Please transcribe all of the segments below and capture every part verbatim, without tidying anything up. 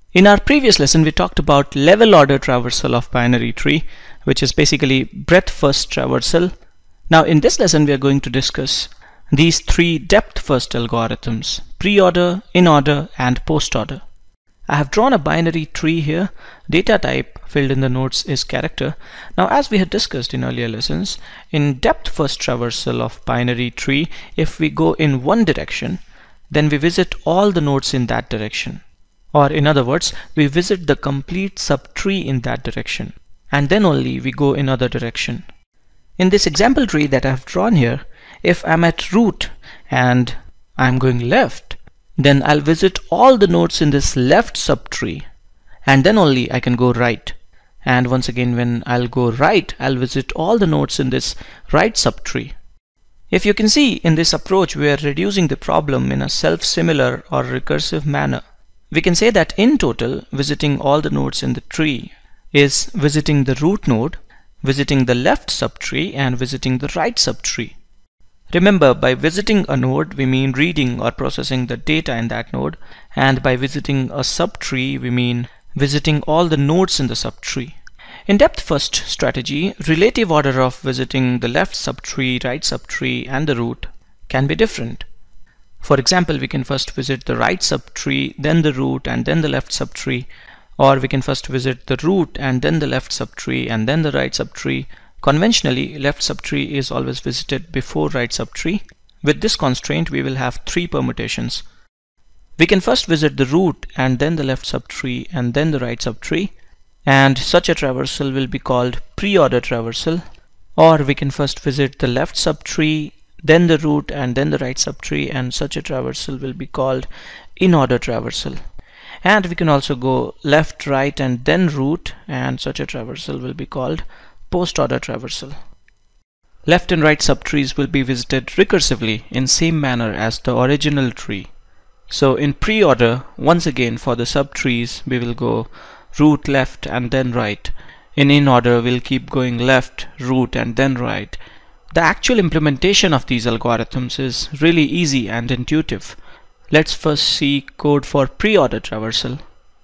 In our previous lesson, we talked about level order traversal of binary tree, which is basically breadth first traversal. Now in this lesson, we are going to discuss these three depth first algorithms: preorder, inorder, and postorder. I have drawn a binary tree here. Data type filled in the nodes is character. Now, as we had discussed in earlier lessons, in depth first traversal of binary tree, if we go in one direction, then we visit all the nodes in that direction. Or in other words, we visit the complete subtree in that direction, and then only we go in other direction. In this example tree that I have drawn here, if I'm at root and I'm going left, then I'll visit all the nodes in this left subtree, and then only I can go right. And once again, when I'll go right, I'll visit all the nodes in this right subtree. If you can see, in this approach, we are reducing the problem in a self-similar or recursive manner. We can say that in total, visiting all the nodes in the tree is visiting the root node, visiting the left subtree, and visiting the right subtree. Remember, by visiting a node, we mean reading or processing the data in that node, and by visiting a subtree, we mean visiting all the nodes in the subtree. In depth first strategy, relative order of visiting the left subtree, right subtree, and the root can be different. For example, we can first visit the right subtree, then the root, and then the left subtree. Or we can first visit the root and then the left subtree and then the right subtree. Conventionally, left subtree is always visited before right subtree. With this constraint, we will have three permutations. We can first visit the root and then the left subtree and then the right subtree, and such a traversal will be called preorder traversal. Or we can first visit the left subtree, then the root, and then the right subtree, and such a traversal will be called inorder traversal. And we can also go left, right, and then root, and such a traversal will be called postorder traversal. Left and right subtrees will be visited recursively in same manner as the original tree. So in preorder, once again for the subtrees, we will go root, left, and then right. In inorder, we'll keep going left, root, and then right. The actual implementation of these algorithms is really easy and intuitive. Let's first see code for preorder traversal.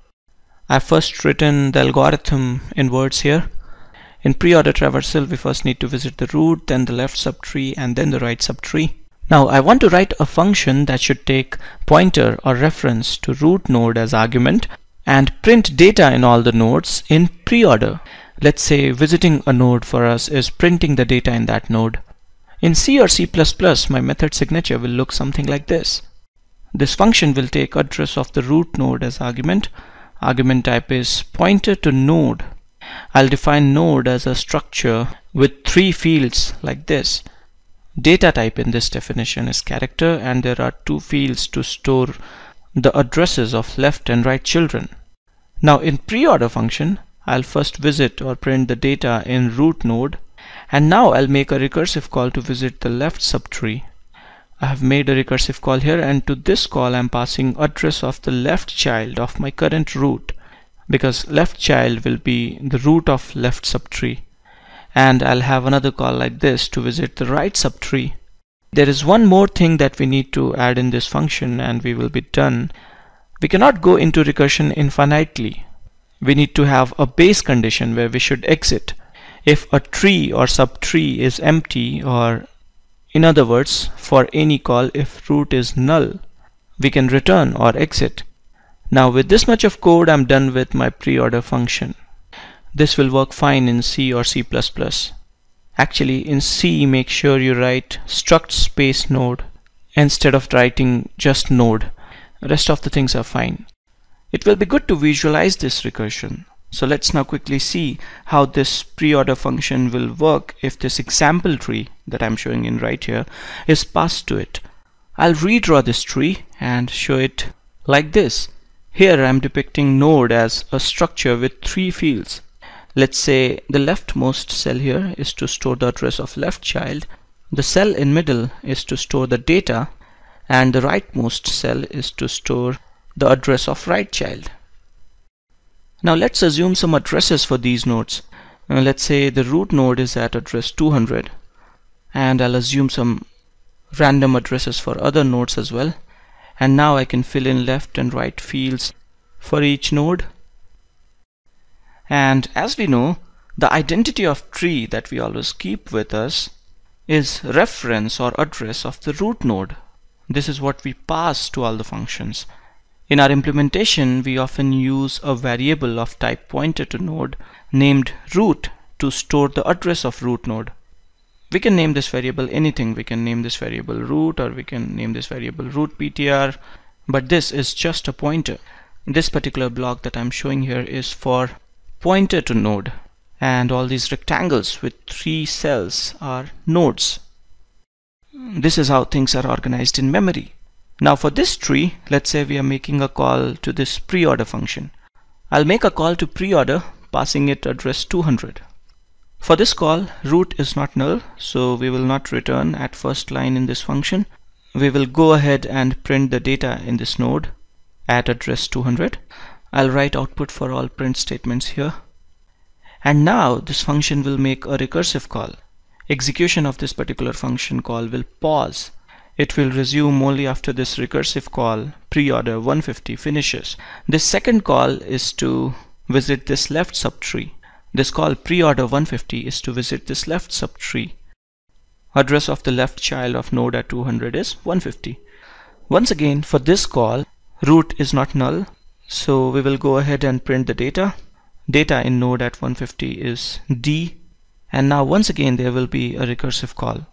I've first written the algorithm in words here. In preorder traversal, we first need to visit the root, then the left subtree, and then the right subtree. Now I want to write a function that should take pointer or reference to root node as argument and print data in all the nodes in preorder. Let's say visiting a node for us is printing the data in that node. In C or C plus plus, my method signature will look something like this. This function will take address of the root node as argument. Argument type is pointer to node. I'll define node as a structure with three fields like this. Data type in this definition is character, and there are two fields to store the addresses of left and right children. Now in preorder function, I'll first visit or print the data in root node, and now I'll make a recursive call to visit the left subtree. I have made a recursive call here, and to this call I'm passing address of the left child of my current root, because left child will be the root of left subtree. And I'll have another call like this to visit the right subtree. There is one more thing that we need to add in this function, and we will be done. We cannot go into recursion infinitely. We need to have a base condition where we should exit if a tree or subtree is empty, or in other words, for any call, if root is null, we can return or exit. Now with this much of code, I'm done with my preorder function. This will work fine in C or C plus plus. Actually, in C, make sure you write struct space node instead of writing just node. The rest of the things are fine. It will be good to visualize this recursion. So let's now quickly see how this preorder function will work if this example tree that I'm showing in right here is passed to it. I'll redraw this tree and show it like this. Here I'm depicting node as a structure with three fields. Let's say the leftmost cell here is to store the address of left child, the cell in middle is to store the data, and the rightmost cell is to store the address of right child. Now let's assume some addresses for these nodes. Now let's say the root node is at address two hundred, and I'll assume some random addresses for other nodes as well. And now I can fill in left and right fields for each node. And as we know, the identity of tree that we always keep with us is reference or address of the root node. This is what we pass to all the functions. In our implementation, we often use a variable of type pointer to node named root to store the address of root node. We can name this variable anything. We can name this variable root, or we can name this variable root P T R, but this is just a pointer. This particular block that I'm showing here is for pointer to node, and all these rectangles with three cells are nodes. This is how things are organized in memory. Now for this tree, let's say we are making a call to this preorder function. I'll make a call to preorder, passing it address two hundred. For this call, root is not null, so we will not return at first line in this function. We will go ahead and print the data in this node at address two hundred. I'll write output for all print statements here. And now this function will make a recursive call. Execution of this particular function call will pause. It will resume only after this recursive call preorder one fifty finishes. This second call is to visit this left subtree. This call preorder one fifty is to visit this left subtree. Address of the left child of node at two hundred is one fifty. Once again, for this call, root is not null, so we will go ahead and print the data. Data in node at one fifty is D, and now once again there will be a recursive call.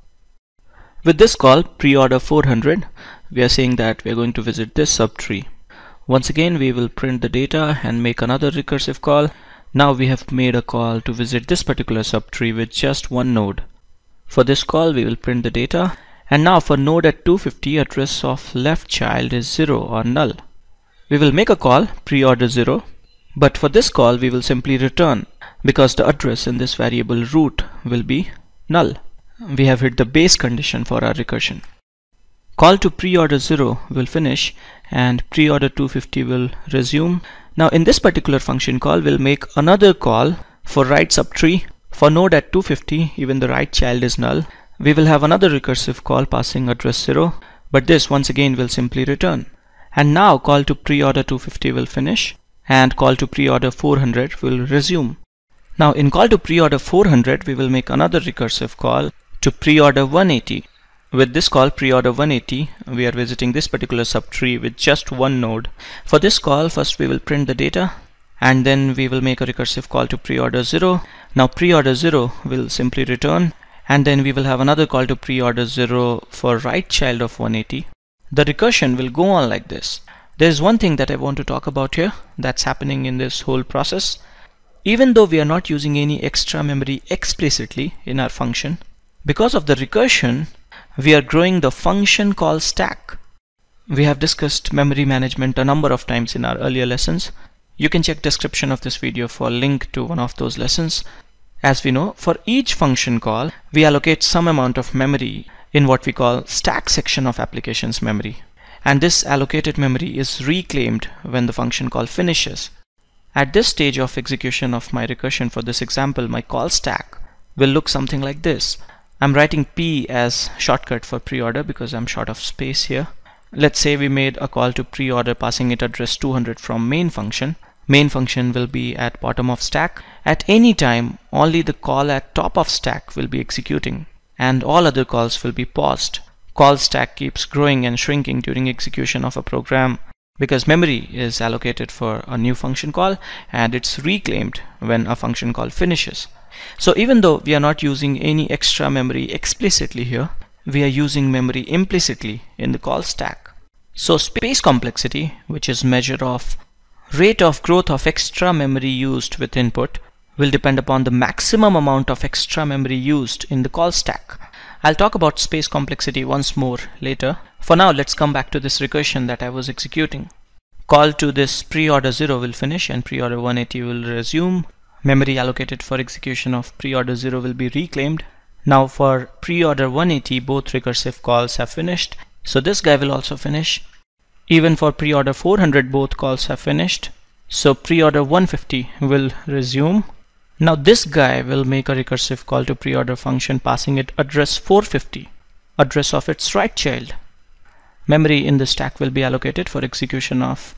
With this call preorder four hundred, we are saying that we are going to visit this subtree. Once again we will print the data and make another recursive call. Now we have made a call to visit this particular subtree with just one node. For this call we will print the data, and now for node at two fifty, address of left child is zero or null. We will make a call preorder zero, but for this call we will simply return because the address in this variable root will be null. We have hit the base condition for our recursion. Call to preorder zero will finish and preorder two fifty will resume. Now in this particular function call we'll make another call for right subtree. For node at two fifty, even the right child is null. We will have another recursive call passing address zero, but this once again will simply return. And now call to preorder two fifty will finish and call to preorder four hundred will resume. Now in call to preorder four hundred we will make another recursive call to preorder one eighty. With this call preorder one eighty, we are visiting this particular subtree with just one node. For this call, first we will print the data and then we will make a recursive call to preorder zero. Now preorder zero will simply return, and then we will have another call to preorder zero for right child of one eighty. The recursion will go on like this. There is one thing that I want to talk about here that's happening in this whole process. Even though we are not using any extra memory explicitly in our function, because of the recursion, we are growing the function call stack. We have discussed memory management a number of times in our earlier lessons. You can check description of this video for a link to one of those lessons. As we know, for each function call, we allocate some amount of memory in what we call stack section of application's memory. And this allocated memory is reclaimed when the function call finishes. At this stage of execution of my recursion for this example, my call stack will look something like this. I'm writing P as shortcut for preorder because I'm short of space here. Let's say we made a call to preorder passing it address two hundred from main function. Main function will be at bottom of stack. At any time, only the call at top of stack will be executing and all other calls will be paused. Call stack keeps growing and shrinking during execution of a program because memory is allocated for a new function call and it's reclaimed when a function call finishes. So even though we are not using any extra memory explicitly here, we are using memory implicitly in the call stack. So space complexity, which is measure of rate of growth of extra memory used with input, will depend upon the maximum amount of extra memory used in the call stack. I'll talk about space complexity once more later. For now, let's come back to this recursion that I was executing. Call to this preorder zero will finish and preorder one eighty will resume. Memory allocated for execution of preorder zero will be reclaimed. Now for preorder one eighty, both recursive calls have finished, so this guy will also finish. Even for preorder four hundred, both calls have finished, so preorder one fifty will resume. Now this guy will make a recursive call to preorder function passing it address four fifty, address of its right child. Memory in the stack will be allocated for execution of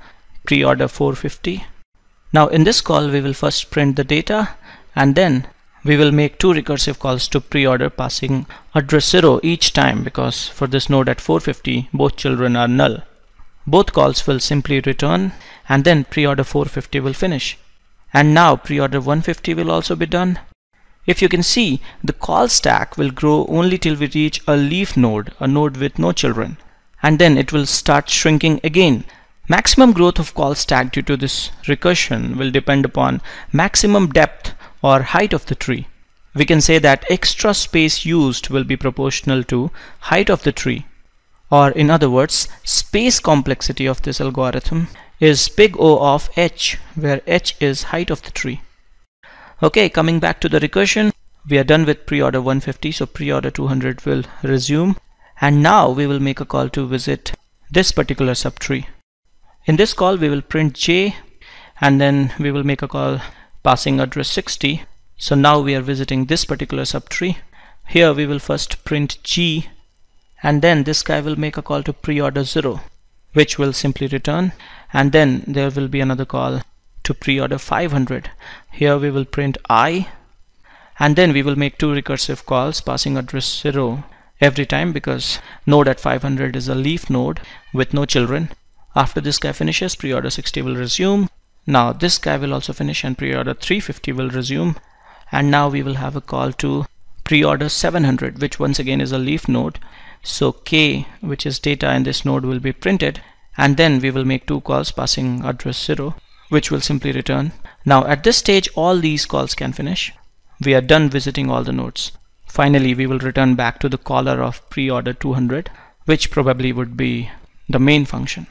preorder four fifty. Now in this call we will first print the data, and then we will make two recursive calls to preorder passing address zero each time, because for this node at four fifty both children are null. Both calls will simply return, and then preorder four fifty will finish. And now preorder one fifty will also be done. If you can see, the call stack will grow only till we reach a leaf node, a node with no children, and then it will start shrinking again. Maximum growth of call stack due to this recursion will depend upon maximum depth or height of the tree. We can say that extra space used will be proportional to height of the tree. Or in other words, space complexity of this algorithm is big O of h, where h is height of the tree. Okay, coming back to the recursion, we are done with preorder one fifty, so preorder two hundred will resume. And now we will make a call to visit this particular subtree. In this call we will print j, and then we will make a call passing address sixty. So now we are visiting this particular subtree. Here we will first print g, and then this guy will make a call to preorder zero, which will simply return, and then there will be another call to preorder five hundred. Here we will print I, and then we will make two recursive calls passing address zero every time, because node at five hundred is a leaf node with no children. After this guy finishes, preorder sixty will resume. Now this guy will also finish, and preorder three fifty will resume. And now we will have a call to preorder seven hundred, which once again is a leaf node. So k, which is data in this node, will be printed, and then we will make two calls passing address zero, which will simply return. Now at this stage all these calls can finish. We are done visiting all the nodes. Finally we will return back to the caller of preorder two hundred, which probably would be the main function.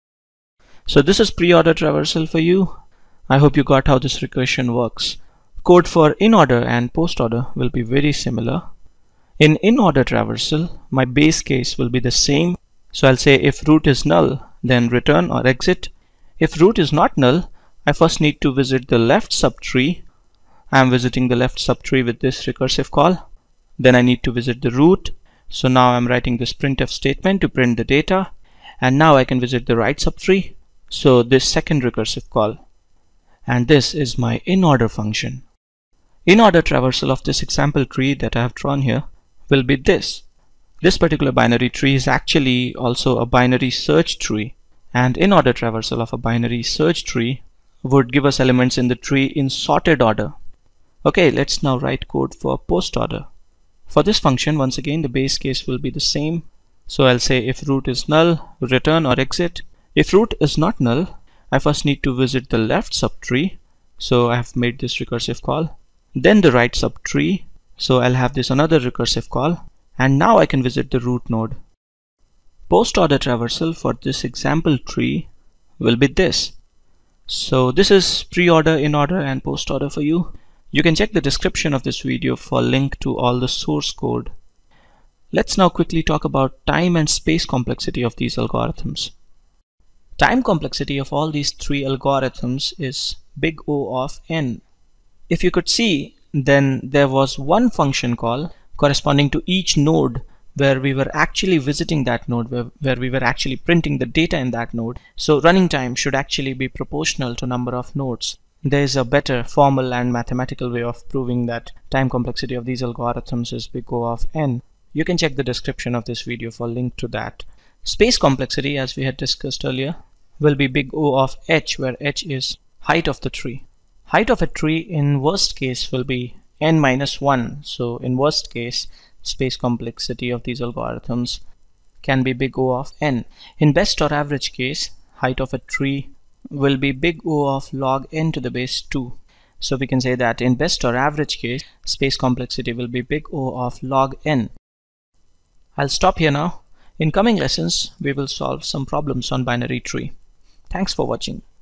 So this is preorder traversal for you. I hope you got how this recursion works. Code for inorder and postorder will be very similar. In inorder traversal, my base case will be the same. So I'll say if root is null, then return or exit. If root is not null, I first need to visit the left subtree. I'm visiting the left subtree with this recursive call. Then I need to visit the root. So now I'm writing this printf statement to print the data. And now I can visit the right subtree. So this second recursive call. And this is my inorder function. Inorder traversal of this example tree that I have drawn here will be this. This particular binary tree is actually also a binary search tree. And inorder traversal of a binary search tree would give us elements in the tree in sorted order. Okay, let's now write code for postorder. For this function, once again the base case will be the same. So I'll say if root is null, return or exit. If root is not null, I first need to visit the left subtree. So I have made this recursive call. Then the right subtree. So I'll have this another recursive call. And now I can visit the root node. Postorder traversal for this example tree will be this. So this is preorder, inorder and postorder for you. You can check the description of this video for a link to all the source code. Let's now quickly talk about time and space complexity of these algorithms. Time complexity of all these three algorithms is big O of n. If you could see, then there was one function call corresponding to each node where we were actually visiting that node, where, where we were actually printing the data in that node. So running time should actually be proportional to number of nodes. There is a better formal and mathematical way of proving that time complexity of these algorithms is big O of n. You can check the description of this video for a link to that. Space complexity, as we had discussed earlier, will be big O of h, where h is height of the tree. Height of a tree in worst case will be n minus one. So in worst case, space complexity of these algorithms can be big O of n. In best or average case, height of a tree will be big O of log n to the base two. So we can say that in best or average case, space complexity will be big O of log n. I'll stop here now. In coming lessons, we will solve some problems on binary tree. Thanks for watching.